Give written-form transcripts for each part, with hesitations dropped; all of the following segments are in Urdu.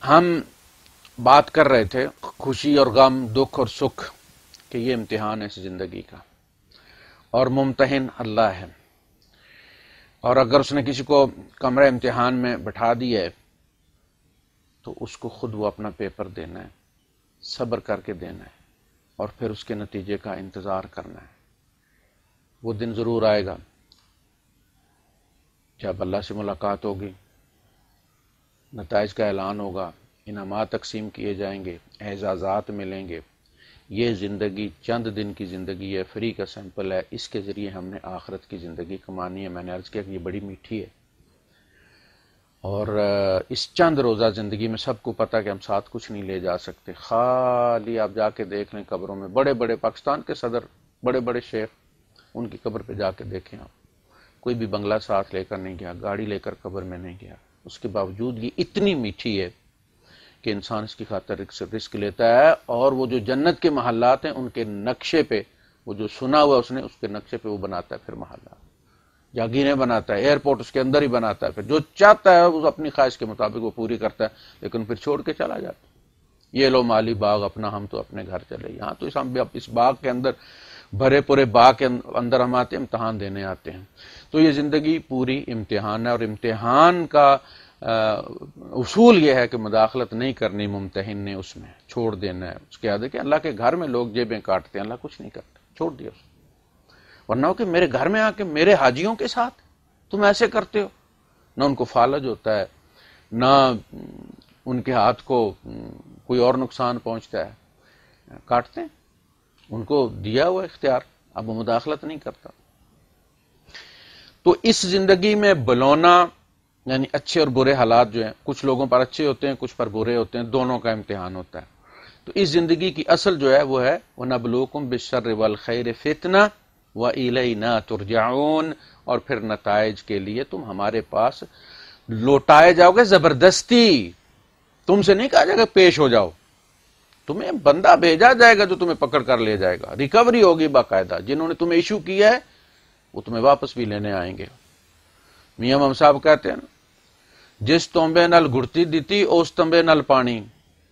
ہم بات کر رہے تھے خوشی اور غم، دکھ اور سکھ، کہ یہ امتحان ہے اس زندگی کا، اور ممتحن اللہ ہے، اور اگر اس نے کسی کو کمرہ امتحان میں بٹھا دیا ہے تو اس کو خود وہ اپنا پیپر دینا ہے، صبر کر کے دینا ہے، اور پھر اس کے نتیجے کا انتظار کرنا ہے۔ وہ دن ضرور آئے گا جب اللہ سے ملاقات ہوگی، نتائج کا اعلان ہوگا، انعامات تقسیم کیے جائیں گے، اعزازات ملیں گے۔ یہ زندگی چند دن کی زندگی ہے، فری کا سیمپل ہے، اس کے ذریعے ہم نے آخرت کی زندگی کمانی ہے۔ میں نے عرض کیا کہ یہ بڑی میٹھی ہے، اور اس چند روزہ زندگی میں سب کو پتا کہ ہم ساتھ کچھ نہیں لے جا سکتے۔ خالی آپ جا کے دیکھ لیں قبروں میں، بڑے بڑے پاکستان کے صدر، بڑے بڑے شیخ، ان کی قبر پہ جا کے دیکھیں آپ، کوئی بھی بنگلہ ساتھ لے کر نہیں گیا، گاڑی لے کر قبر میں نہیں گیا، اس کے باوجود یہ اتنی میٹھی ہے کہ انسان اس کی خاطر رسک لیتا ہے، اور وہ جو جنت کے محلات ہیں ان کے نقشے پہ، وہ جو سنا ہوا اس نے، اس کے نقشے پہ وہ بناتا ہے پھر محلات، جاگیریں بناتا ہے، ایئرپورٹ اس کے اندر ہی بناتا ہے، پھر جو چاہتا ہے وہ اپنی خواہش کے مطابق وہ پوری کرتا ہے، لیکن پھر چھوڑ کے چلا جاتا ہے۔ یہ لو مالی باغ اپنا، ہم تو اپنے گھر چلے۔ یہاں تو ہم اس باغ کے اندر، بھرے پورے باغ کے اندر ہم آتے ہیں، امتحان دینے آتے ہیں۔ تو یہ زندگی پوری امتحان ہے، اور امتحان کا اصول یہ ہے کہ مداخلت نہیں کرنی ممتحن نے، اس میں چھوڑ دینا ہے۔ اس کے عادت ہے کہ اللہ کے گھر میں لوگ جیبیں کاٹتے ہیں، اللہ کچھ نہیں کرتا، چھوڑ دیا اس، ورنہ ہو کہ میرے گھر میں آ کے میرے حاجیوں کے ساتھ تم ایسے کرتے ہو، نہ ان کو فالج ہوتا ہے، نہ ان کے ہاتھ کو کوئی اور نقصان پہنچتا ہے، کاٹتے ہیں، ان کو دیا ہوا اختیار، اب وہ مداخلت نہیں کرتا۔ تو اس زندگی میں بلونا، یعنی اچھے اور برے حالات جو ہیں، کچھ لوگوں پر اچھے ہوتے ہیں، کچھ پر برے ہوتے ہیں، دونوں کا امتحان ہوتا ہے۔ تو اس زندگی کی اصل جو ہے وہ ہے وَنَبْلُوكُمْ بِالشَّرِّ وَالْخَيْرِ فِتْنَةً وَإِلَيْنَا تُرْجَعُونَ، اور پھر نتائج کے لیے تم ہمارے پاس لوٹائے جاؤ گے زبردستی، تم سے نہیں کہا جائے گا پیش ہو جاؤ، تمہیں بندہ بھیجا جائے گا جو تمہیں پکڑ کر لے جائے گا، ریکوری ہوگی باقاعدہ، جنہوں نے تمہیں ایشو کیا ہے وہ تمہیں واپس بھی لینے آئیں گے۔ میاں امام صاحب کہتے ہیں نا، جس تنبے نل گھڑتی دیتی اس تنبے نل پانی۔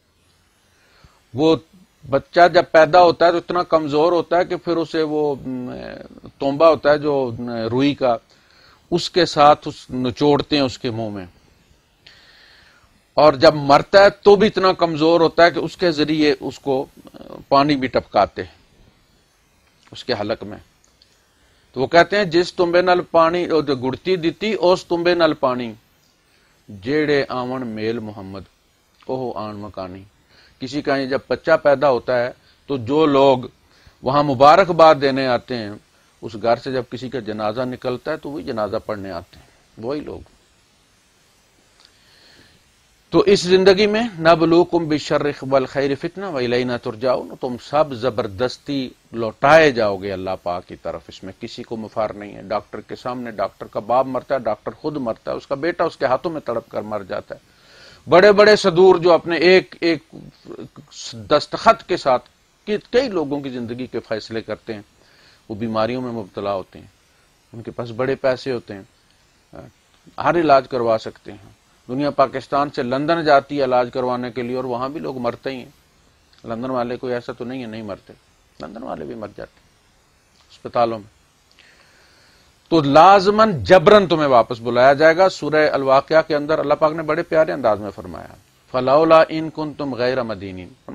وہ بچہ جب پیدا ہوتا ہے تو اتنا کمزور ہوتا ہے کہ پھر اسے وہ تنبا ہوتا ہے جو روئی کا، اس کے ساتھ نچوڑتے ہیں اس کے منہ میں، اور جب مرتا ہے تو بھی اتنا کمزور ہوتا ہے کہ اس کے ذریعے اس کو پانی بھی ٹپکاتے ہیں اس کے حلق میں۔ تو وہ کہتے ہیں جس تنبے نل پانی گڑتی دیتی اس تنبے نل پانی، جیڑے آون میل محمد اوہ آن مکانی۔ کسی کا جب بچہ پیدا ہوتا ہے تو جو لوگ وہاں مبارکباد دینے آتے ہیں، اس گھر سے جب کسی کا جنازہ نکلتا ہے تو وہی جنازہ پڑھنے آتے ہیں، وہی لوگ۔ تو اس زندگی میں نبلوکم بالشر والخیر فتنہ والینا ترجعون، تم سب زبردستی لوٹائے جاؤ گے اللہ پاک کی طرف، اس میں کسی کو مفار نہیں ہے۔ ڈاکٹر کے سامنے ڈاکٹر کا باپ مرتا ہے، ڈاکٹر خود مرتا ہے، اس کا بیٹا اس کے ہاتھوں میں تڑپ کر مر جاتا ہے۔ بڑے بڑے صدور جو اپنے ایک ایک دستخط کے ساتھ کئی لوگوں کی زندگی کے فیصلے کرتے ہیں، وہ بیماریوں میں مبتلا ہوتے ہیں، ان کے پاس بڑے پیسے ہوتے ہیں، ہر علاج کروا سکتے ہیں۔ دنیا پاکستان سے لندن جاتی ہے علاج کروانے کے لیے، اور وہاں بھی لوگ مرتے ہی ہیں۔ لندن والے کوئی ایسا تو نہیں ہے نہیں مرتے، لندن والے بھی مر جاتے ہیں اسپتالوں میں۔ تو لازماً جبرن تمہیں واپس بلایا جائے گا۔ سورہ الواقعہ کے اندر اللہ پاک نے بڑے پیارے انداز میں فرمایا، فَلَوْلَا إِن كُنتُمْ غَيْرَ مَدِينِينَ،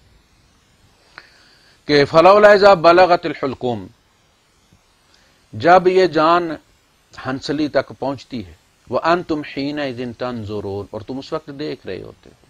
کہ فَلَوْلَا إِذَا بَلَغَتِ الْحُلْقُومَ، جب یہ جان ہنسلی تک پہنچتی ہے، وَأَنْتُمْ حِينَئِذٍ تَنظُرُونَ، اور تم اس وقت دیکھ رہے ہوتے ہو،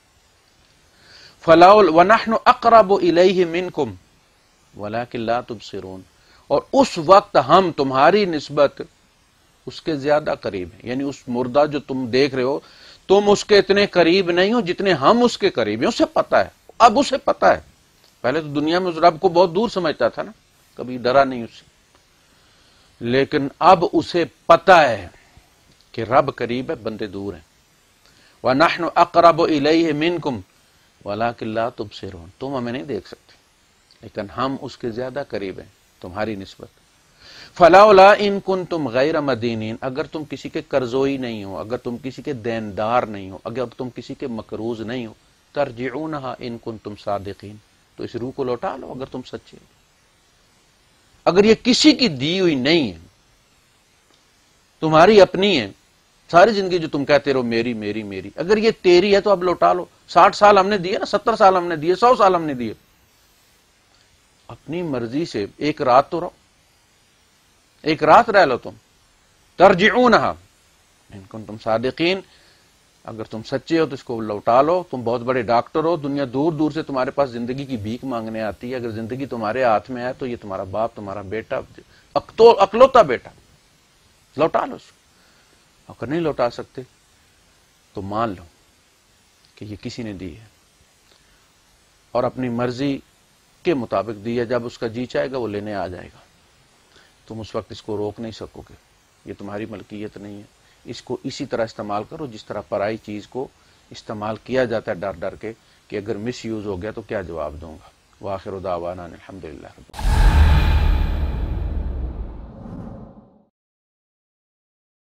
وَنَحْنُ أَقْرَبُ إِلَيْهِ مِنْكُمْ وَلَكِنْ لَا تُبْصِرُونَ، اور اس وقت ہم تمہاری نسبت اس کے زیادہ قریب ہیں، یعنی اس مردہ جو تم دیکھ رہے ہو تم اس کے اتنے قریب نہیں ہو جتنے ہم اس کے قریب ہیں۔ اسے پتا ہے، اب اسے پتا ہے، پہلے تو دنیا میں اس رب کو بہت دور سمجھتا تھا نا، کبھی ڈرا نہیں اس سے، لیکن اب اسے پتا ہے کہ رب قریب ہے، بندے دور ہیں۔ وَنَحْنُ أَقْرَبُ إِلَيْهِ مِنْكُمْ وَلَكِنْ لَا تُبْصِرُونَ، تم ہمیں نہیں دیکھ سکتے لیکن ہم اس کے زیادہ قریب ہیں تمہاری نسبت۔ فلولا ان کنتم غیر مدینین، اگر تم کسی کے قرضوئی نہیں ہو، اگر تم کسی کے دیندار نہیں ہو، اگر تم کسی کے مقروض نہیں ہو، ترجعونہا ان کنتم صادقین، تو اس روح کو لوٹا لو اگر تم سچے ہو۔ اگر یہ کسی کی دی ہوئی نہیں ہے، تمہاری اپنی ہے، ساری زندگی جو تم کہتے رہو میری میری میری، اگر یہ تیری ہے تو اب لوٹا لو۔ 60 سال ہم نے دیے نا، 70 سال ہم نے دیے، 100 سال ہم نے دیے، اپنی مرضی سے ایک رات تو رہو، ایک رات رہ لو تم۔ ترجعونہا ان کنتم صادقین، اگر تم سچے ہو تو اس کو لوٹا لو۔ تم بہت بڑے ڈاکٹر ہو، دنیا دور دور سے تمہارے پاس زندگی کی بھیک مانگنے آتی ہے، اگر زندگی تمہارے ہاتھ میں ہے تو یہ تمہارا باپ، تمہارا بیٹا، اکلوتا بیٹا، لوٹا لو اس کو۔ اگر نہیں لوٹا سکتے تو مان لو کہ یہ کسی نے دی ہے اور اپنی مرضی کے مطابق دی ہے، جب اس کا جی چاہے گا وہ لینے آ جائے گا، تم اس وقت اس کو روک نہیں سکو گے، یہ تمہاری ملکیت نہیں ہے۔ اس کو اسی طرح استعمال کرو جس طرح پرائی چیز کو استعمال کیا جاتا ہے ڈر ڈر کے کہ اگر مس یوز ہو گیا تو کیا جواب دوں گا۔ وآخر دعوانا الحمدللہ رب العالمین۔